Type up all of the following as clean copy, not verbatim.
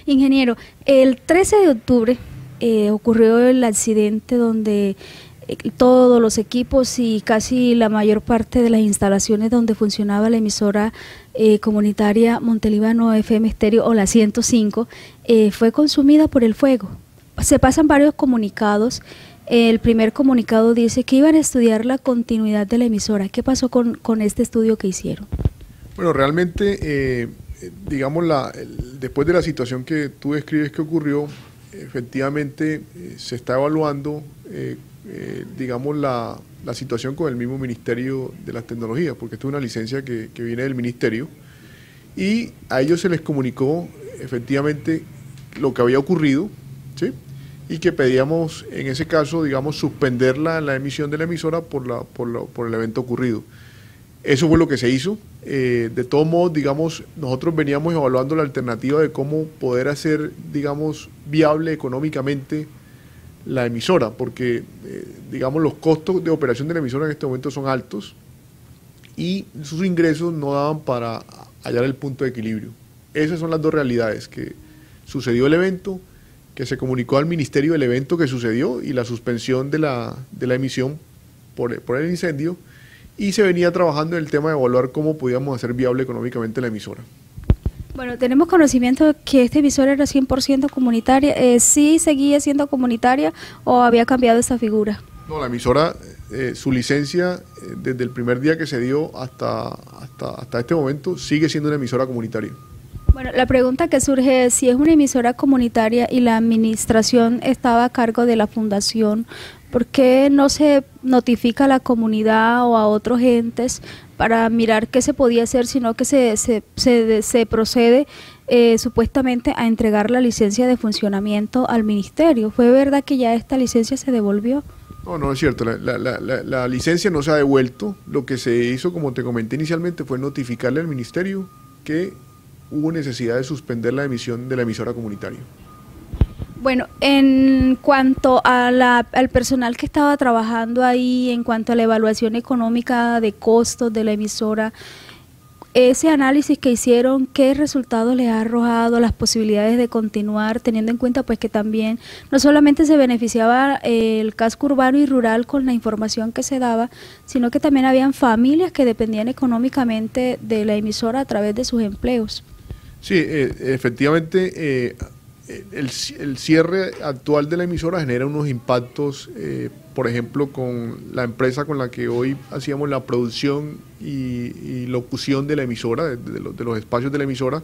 Ingeniero, el 13 de octubre ocurrió el accidente donde todos los equipos y casi la mayor parte de las instalaciones donde funcionaba la emisora comunitaria Montelíbano FM Estéreo o la 105 fue consumida por el fuego. Se pasan varios comunicados. El primer comunicado dice que iban a estudiar la continuidad de la emisora. ¿Qué pasó con este estudio que hicieron? Bueno, realmente, digamos, después de la situación que tú describes que ocurrió, efectivamente se está evaluando, digamos, la situación con el mismo Ministerio de las Tecnologías, porque esto es una licencia que viene del Ministerio, y a ellos se les comunicó efectivamente lo que había ocurrido, ¿sí? Y que pedíamos, en ese caso, digamos, suspender la emisión de la emisora por el evento ocurrido. Eso fue lo que se hizo. De todos modos, digamos, nosotros veníamos evaluando la alternativa de cómo poder hacer, digamos, viable económicamente la emisora, porque, digamos, los costos de operación de la emisora en este momento son altos y sus ingresos no daban para hallar el punto de equilibrio. Esas son las dos realidades, que sucedió el evento, que se comunicó al ministerio del evento que sucedió y la suspensión de la emisión por el incendio, y se venía trabajando en el tema de evaluar cómo podíamos hacer viable económicamente la emisora. Bueno, tenemos conocimiento de que esta emisora era 100% comunitaria. ¿Sí seguía siendo comunitaria o había cambiado esta figura? No, la emisora, su licencia, desde el primer día que se dio hasta este momento, sigue siendo una emisora comunitaria. Bueno, la pregunta que surge es si es una emisora comunitaria y la administración estaba a cargo de la fundación, ¿por qué no se notifica a la comunidad o a otros entes para mirar qué se podía hacer, sino que se procede supuestamente a entregar la licencia de funcionamiento al ministerio? ¿Fue verdad que ya esta licencia se devolvió? No, no es cierto, la licencia no se ha devuelto. Lo que se hizo, como te comenté inicialmente, fue notificarle al ministerio que hubo necesidad de suspender la emisión de la emisora comunitaria. Bueno, en cuanto a al personal que estaba trabajando ahí, en cuanto a la evaluación económica de costos de la emisora, ese análisis que hicieron, ¿qué resultados les ha arrojado, las posibilidades de continuar, teniendo en cuenta pues que también no solamente se beneficiaba el casco urbano y rural con la información que se daba, sino que también habían familias que dependían económicamente de la emisora a través de sus empleos? Sí, efectivamente, el cierre actual de la emisora genera unos impactos, por ejemplo, con la empresa con la que hoy hacíamos la producción y locución de la emisora, de los espacios de la emisora,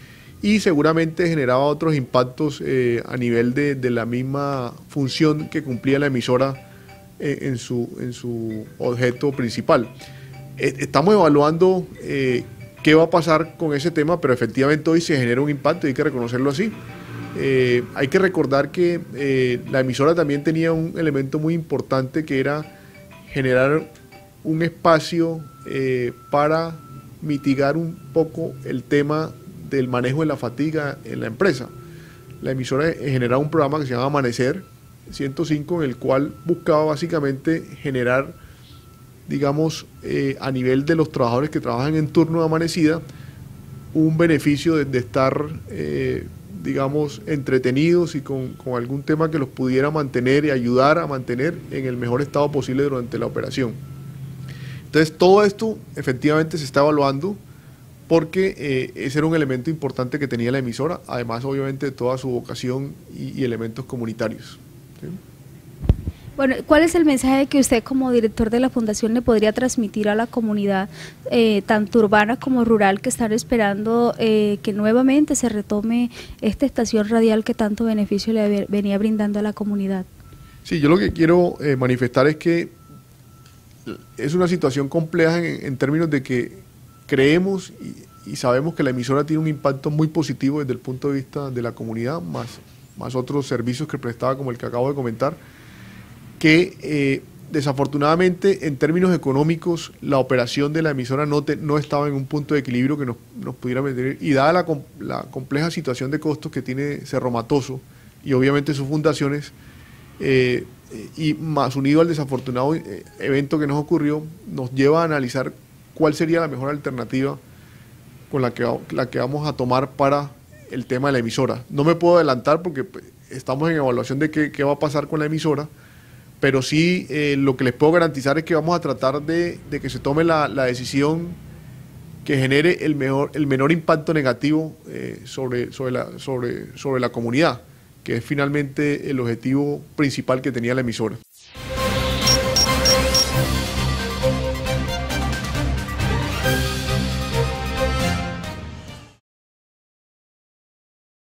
y seguramente generaba otros impactos a nivel de la misma función que cumplía la emisora en su objeto principal. Estamos evaluando qué va a pasar con ese tema, pero efectivamente hoy se genera un impacto y hay que reconocerlo así. Hay que recordar que la emisora también tenía un elemento muy importante, que era generar un espacio para mitigar un poco el tema del manejo de la fatiga en la empresa. La emisora generaba un programa que se llama Amanecer 105, en el cual buscaba básicamente generar, digamos, a nivel de los trabajadores que trabajan en turno de amanecida, un beneficio de estar, digamos, entretenidos y con algún tema que los pudiera mantener y ayudar a mantener en el mejor estado posible durante la operación. Entonces, todo esto efectivamente se está evaluando, porque ese era un elemento importante que tenía la emisora, además obviamente de toda su vocación y elementos comunitarios, ¿sí? Bueno, ¿cuál es el mensaje que usted como director de la fundación le podría transmitir a la comunidad, tanto urbana como rural, que están esperando que nuevamente se retome esta estación radial que tanto beneficio le venía brindando a la comunidad? Sí, yo lo que quiero manifestar es que es una situación compleja en términos de que creemos y sabemos que la emisora tiene un impacto muy positivo desde el punto de vista de la comunidad, más otros servicios que prestaba, como el que acabo de comentar, que desafortunadamente en términos económicos la operación de la emisora no estaba en un punto de equilibrio que nos pudiera meter, y dada la compleja situación de costos que tiene Cerro Matoso y obviamente sus fundaciones, y más unido al desafortunado evento que nos ocurrió, nos lleva a analizar cuál sería la mejor alternativa con la que vamos a tomar para el tema de la emisora. No me puedo adelantar porque pues, estamos en evaluación de qué va a pasar con la emisora, pero sí lo que les puedo garantizar es que vamos a tratar de que se tome la decisión que genere el menor impacto negativo sobre la comunidad, que es finalmente el objetivo principal que tenía la emisora.